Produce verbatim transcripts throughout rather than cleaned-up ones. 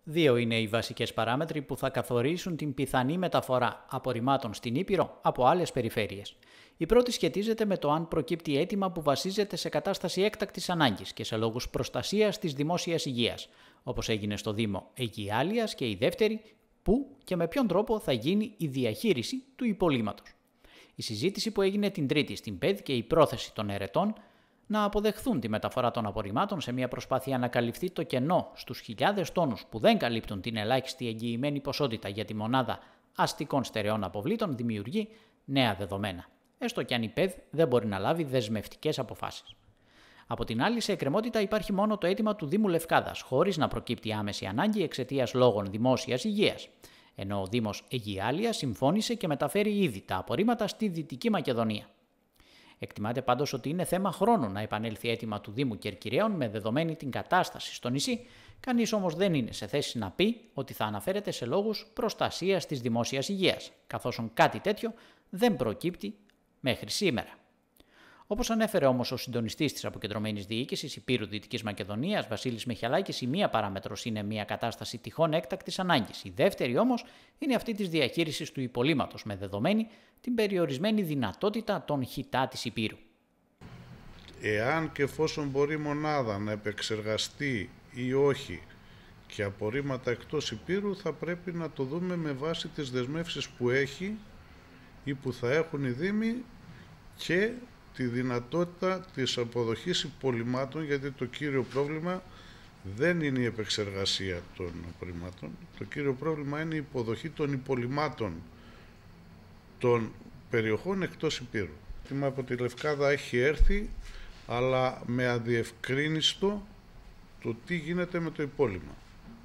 Δύο είναι οι βασικές παράμετροι που θα καθορίσουν την πιθανή μεταφορά απορριμμάτων στην Ήπειρο από άλλες περιφέρειες. Η πρώτη σχετίζεται με το αν προκύπτει αίτημα που βασίζεται σε κατάσταση έκτακτης ανάγκης και σε λόγους προστασίας της δημόσιας υγείας, όπως έγινε στο Δήμο Αιγιάλειας, και η δεύτερη, πού και με ποιον τρόπο θα γίνει η διαχείριση του υπολείμματος. Η συζήτηση που έγινε την Τρίτη στην ΠΕΔ και η πρόθεση των ερετών να αποδεχθούν τη μεταφορά των απορριμμάτων σε μια προσπάθεια να καλυφθεί το κενό στους χιλιάδες τόνους που δεν καλύπτουν την ελάχιστη εγγυημένη ποσότητα για τη μονάδα αστικών στερεών αποβλήτων δημιουργεί νέα δεδομένα, έστω και αν η ΠΕΔ δεν μπορεί να λάβει δεσμευτικές αποφάσεις. Από την άλλη, σε εκκρεμότητα υπάρχει μόνο το αίτημα του Δήμου Λευκάδας, χωρίς να προκύπτει άμεση ανάγκη εξαιτίας λόγων δημόσιας υγείας, ενώ ο Δήμος Αιγιάλειας συμφώνησε και μεταφέρει ήδη τα απορρίμματα στη Δυτική Μακεδονία. Εκτιμάται πάντως ότι είναι θέμα χρόνου να επανέλθει αίτημα του Δήμου Κερκυραίων με δεδομένη την κατάσταση στο νησί, κανείς όμως δεν είναι σε θέση να πει ότι θα αναφέρεται σε λόγους προστασίας της δημόσιας υγείας, καθώς κάτι τέτοιο δεν προκύπτει μέχρι σήμερα. Όπως ανέφερε όμως ο συντονιστής της αποκεντρωμένης διοίκησης Υπήρου Δυτικής Μακεδονίας, Βασίλης Μιχαλάκης, η μία παράμετρος είναι μια κατάσταση τυχόν έκτακτης ανάγκης. Η δεύτερη όμως είναι αυτή της διαχείρισης του υπολείμματος, με δεδομένη την περιορισμένη δυνατότητα των χιτά της Υπήρου. Εάν και εφόσον μπορεί η μονάδα να επεξεργαστεί ή όχι και απορρίμματα εκτός Υπήρου, θα πρέπει να το δούμε με βάση τις δεσμεύσεις που έχει ή που θα έχουν οι Δήμοι και τη δυνατότητα της αποδοχής υπολειμμάτων, γιατί το κύριο πρόβλημα δεν είναι η επεξεργασία των απορριμμάτων. Το κύριο πρόβλημα είναι η υποδοχή των υπολειμμάτων των περιοχών εκτός Υπήρου. Το αίτημα από τη Λευκάδα έχει έρθει, αλλά με αδιευκρίνιστο το τι γίνεται με το υπόλοιμα.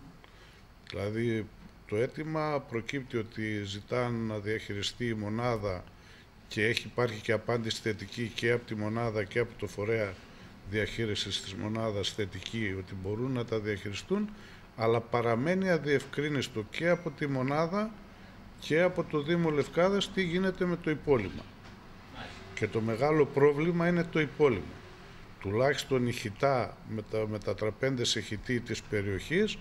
Δηλαδή, το αίτημα προκύπτει ότι ζητάνε να διαχειριστεί η μονάδα και έχει υπάρχει και απάντηση θετική και από τη μονάδα και από το φορέα διαχείρισης της μονάδας θετική ότι μπορούν να τα διαχειριστούν, αλλά παραμένει αδιευκρίνιστο και από τη μονάδα και από το Δήμο Λευκάδας τι γίνεται με το υπόλοιμα. Και το μεγάλο πρόβλημα είναι το υπόλοιμα. Τουλάχιστον οι χιτά με τα μετατραπέντες σε χιτή της περιοχής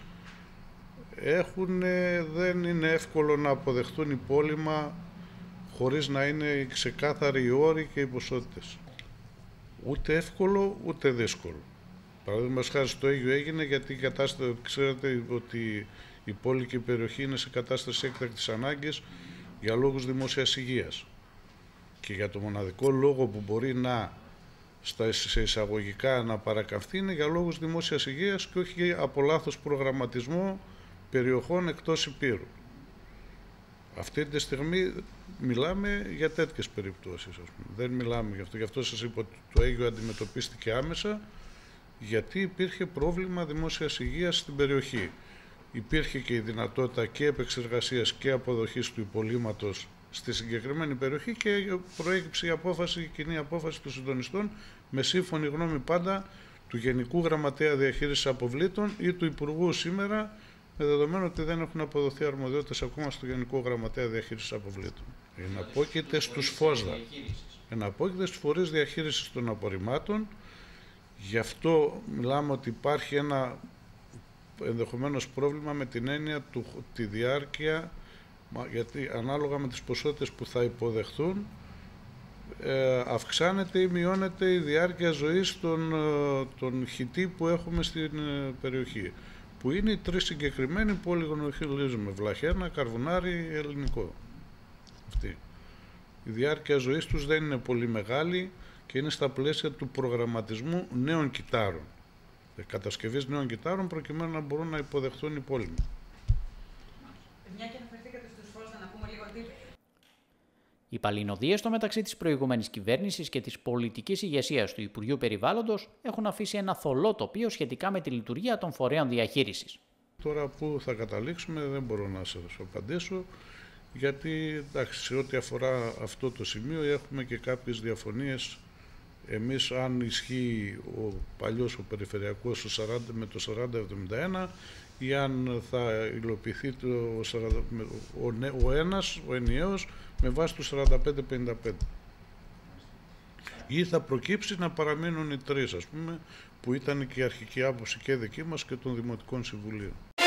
έχουν, δεν είναι εύκολο να αποδεχτούν υπόλοιμα χωρίς να είναι ξεκάθαροι οι όροι και οι ποσότητες. Ούτε εύκολο, ούτε δύσκολο. Παραδείγματος χάρη στο Αίγιο έγινε γιατί η κατάσταση, ξέρετε ότι η πόλη και η περιοχή είναι σε κατάσταση έκτακτης ανάγκης για λόγους δημόσιας υγείας. Και για το μοναδικό λόγο που μπορεί να, στα, σε εισαγωγικά, να παρακαμφθεί είναι για λόγους δημόσιας υγείας και όχι από λάθος προγραμματισμό περιοχών εκτός Υπήρου. Αυτή τη στιγμή μιλάμε για τέτοιες περιπτώσεις, ας πούμε. Δεν μιλάμε γι' αυτό. Γι' αυτό σας είπα ότι το Αίγιο αντιμετωπίστηκε άμεσα, γιατί υπήρχε πρόβλημα δημόσιας υγείας στην περιοχή. Υπήρχε και η δυνατότητα και επεξεργασίας και αποδοχής του υπολείμματος στη συγκεκριμένη περιοχή και προέκυψε η απόφαση, η κοινή απόφαση των συντονιστών με σύμφωνη γνώμη πάντα του Γενικού Γραμματέα Διαχείρισης Αποβλήτων ή του Υπουργού σήμερα, με δεδομένο ότι δεν έχουν αποδοθεί αρμοδιότητες ακόμα στο Γενικό Γραμματέα Διαχείρισης Αποβλήτων. Εναπόκειται στους ΦΟΣΔΑ, εναπόκειται στους φορείς διαχείρισης των απορριμμάτων. Γι' αυτό μιλάμε ότι υπάρχει ένα ενδεχομένως πρόβλημα με την έννοια του τη διάρκεια, γιατί ανάλογα με τις ποσότητες που θα υποδεχθούν ε, αυξάνεται ή μειώνεται η διάρκεια ζωής των, των χιτή που έχουμε στην περιοχή, που είναι οι τρεις συγκεκριμένοι που όλοι γνωρίζουμε: Βλαχαίνα, Καρβουνάρι, Ελληνικό. Αυτή. Η διάρκεια ζωής τους δεν είναι πολύ μεγάλη και είναι στα πλαίσια του προγραμματισμού νέων κυτάρων, κατασκευής νέων κυτάρων, προκειμένου να μπορούν να υποδεχθούν υπόλοιποι. Μια και αναφερθήκατε στους ΦΟΣΔΑ, να πούμε λίγο τι... Οι παλινοδίες στο μεταξύ της προηγούμενης κυβέρνησης και της πολιτικής ηγεσίας του Υπουργείου Περιβάλλοντος έχουν αφήσει ένα θολό τοπίο σχετικά με τη λειτουργία των φορέων διαχείρισης. Τώρα που θα καταλήξουμε δεν μπορώ να σας απαντήσω, γιατί εντάξει, σε ό,τι αφορά αυτό το σημείο έχουμε και κάποιες διαφωνίες. Εμείς, αν ισχύει ο παλιός ο περιφερειακός ο σαράντα, με το σαράντα εβδομήντα ένα, ή αν θα υλοποιηθεί το, ο, ο, ο ένας, ο ενιαίος, με βάση το σαράντα πέντε πενήντα πέντε. Ή θα προκύψει να παραμείνουν οι τρεις, ας πούμε, που ήταν και η αρχική άποψη και δική μας και των Δημοτικών Συμβουλίων.